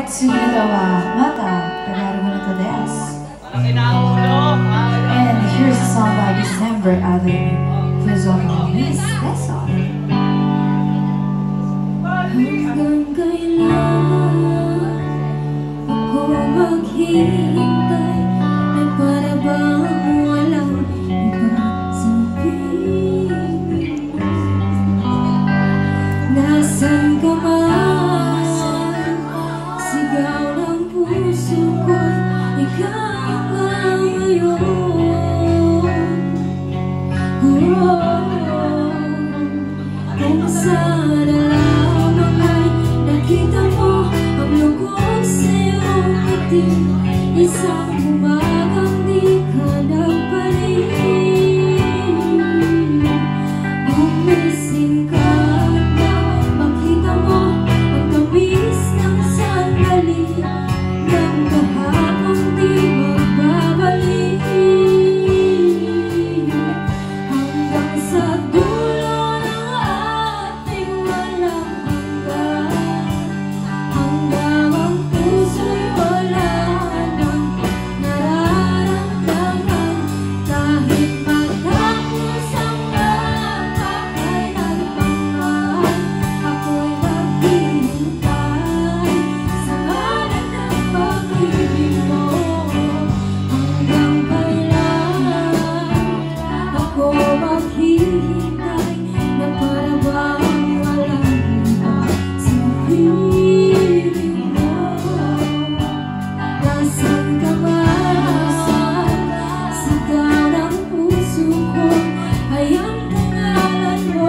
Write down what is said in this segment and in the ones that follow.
次はまた上がるものです。And here's a song by December Avenue. Please welcome Miss Tessa. Hanggang kailan ako maghihintay na para bang walang iba sa piling mo? Nasaan ka man? Sigaw ng puso ko'y ikaw lang ngayon. Kung sana lamang ay nakita mo ang lungkot sa iyong ngiti, isang umagang di ka nagpalit. Gumising ka na makita mo ang tamis ng sandali ng kahapon di magbabalik. Hanggang sa dulo ng ating walang hanggan, hanggang ang puso'y wala nang nararamdaman. Kahit matapos ang magkakailanman, ako'y maghihintay sa ngalan ng pag-ibig mo. Hanggang kailan ako maghihintay na para bang walang iba sa piling mo? Nasaan ka man? Sigaw ng puso ko ay ang pangalan mo.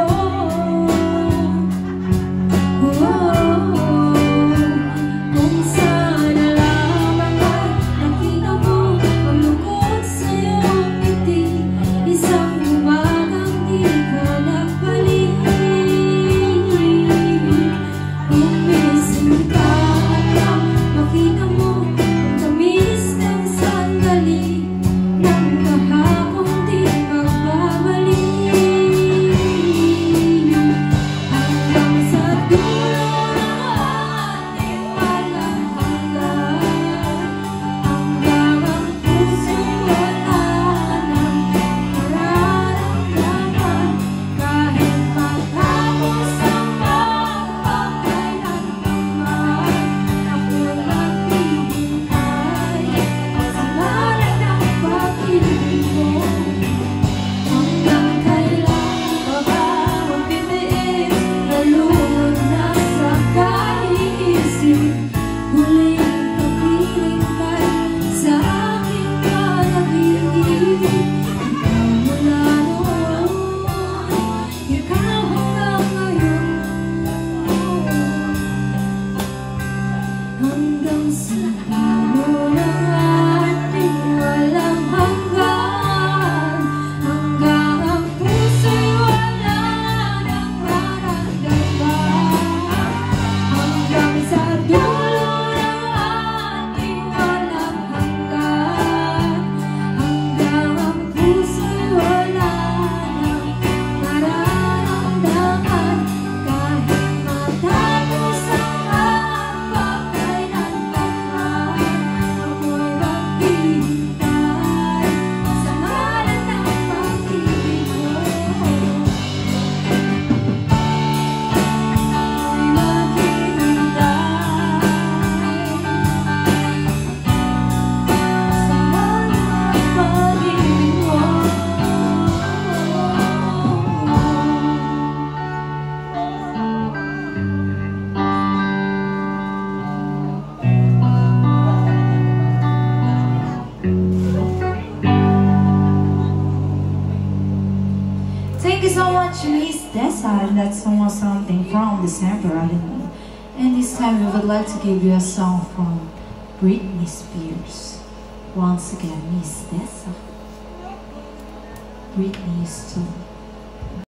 Kung sana lamang ay nakita mo ang lungkot sa iyong ngiti, isang umagang di ka nagpalit. Gumising ka na makita mo ang tamis ng sandali ng kahapon di magbabalik. Hanggang sa dulo ng ating walang hanggan, hanggang ang puso'y wala nang nararamdaman. Kahit matapos ang magpakailanman, ako'y maghihintay sa ngalan ng pag-ibig mo. Hanggang kailan pa ba magtitiis na lungkot na sa kaiisip? Huling kapiling kay sa aking panaginip. Ikaw mula noon, ikaw hanggang ngayon. Hanggang sa dulo ng ating walang hanggan, hanggang ang puso'y wala nang maramdaman. Hanggang sa dulo ng ating walang hanggan, hanggang ang puso'y wala nang nararamdaman. Kahit matapos ang magpakailanman, ako'y maghihintay sa ngalan ng pag-ibig mo. Ako'y maghihintay sa ngalan ng pag-ibig mo. Thank you so much, Miss Tessa. And that's almost something from December Avenue. And this time we would like to give you a song from Britney Spears. Once again, Miss Tessa. Britney Spears.